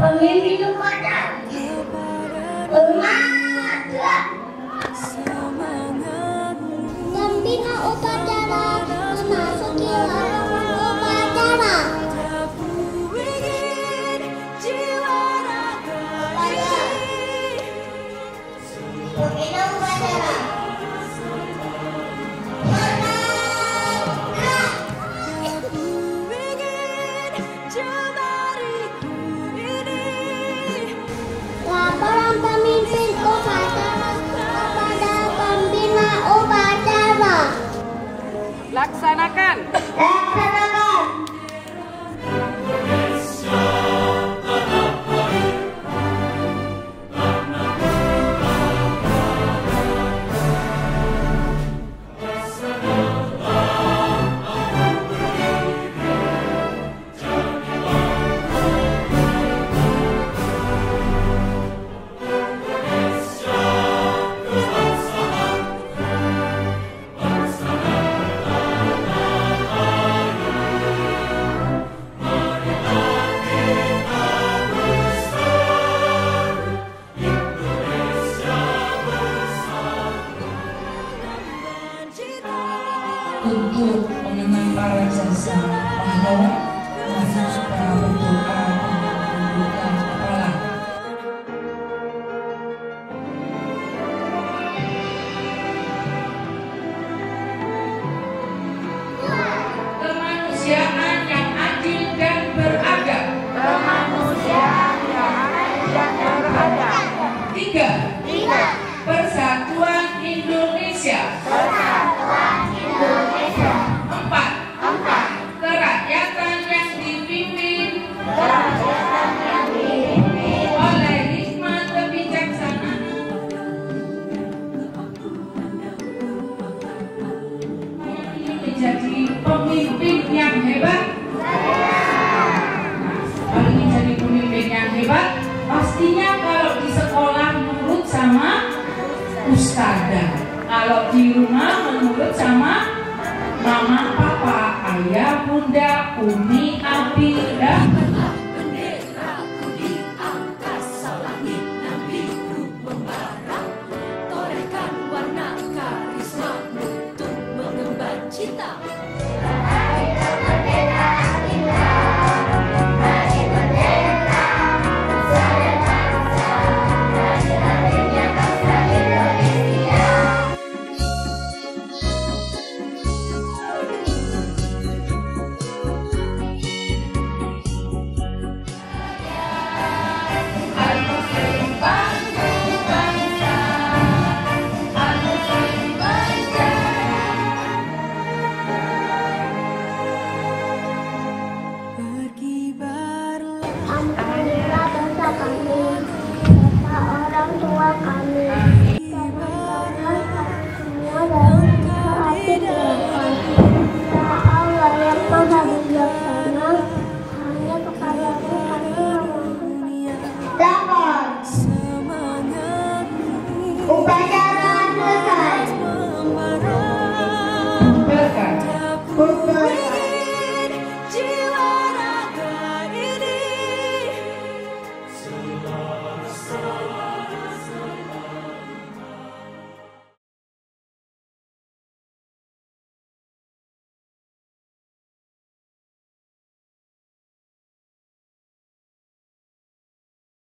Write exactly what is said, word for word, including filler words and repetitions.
Pemimpin upacara bermata pembina upacara memasuki halaman upacara. Pembina upacara laporan pemimpin upacara kepada pembina upacara. Laksanakan. Laksanakan. Untuk mengenang para jasa pahlawan, mari kita berdoa menundukkan kepala. Kemanusiaan yang adil dan beradab. Kemanusiaan yang adil dan beradab. Tiga. Tiga. Persatuan Indonesia. Persatuan Indonesia. Empat. Empat. Kerakyatan yang dipimpin Kerakyatan yang dipimpin oleh hikmat kebijaksanaan. Ini menjadi pemimpin yang hebat. Kalau ingin jadi pemimpin yang hebat, pastinya kalau di sekolah menurut sama ustazah, kalau di rumah menurut sama mama, papa, ayah, bunda, umi, abi, dan Benderaku di angkasa langit dan biru membara, torehkan warna karismamu untuk mengemban cinta. ampunilah dosa kami serta orang tua kami.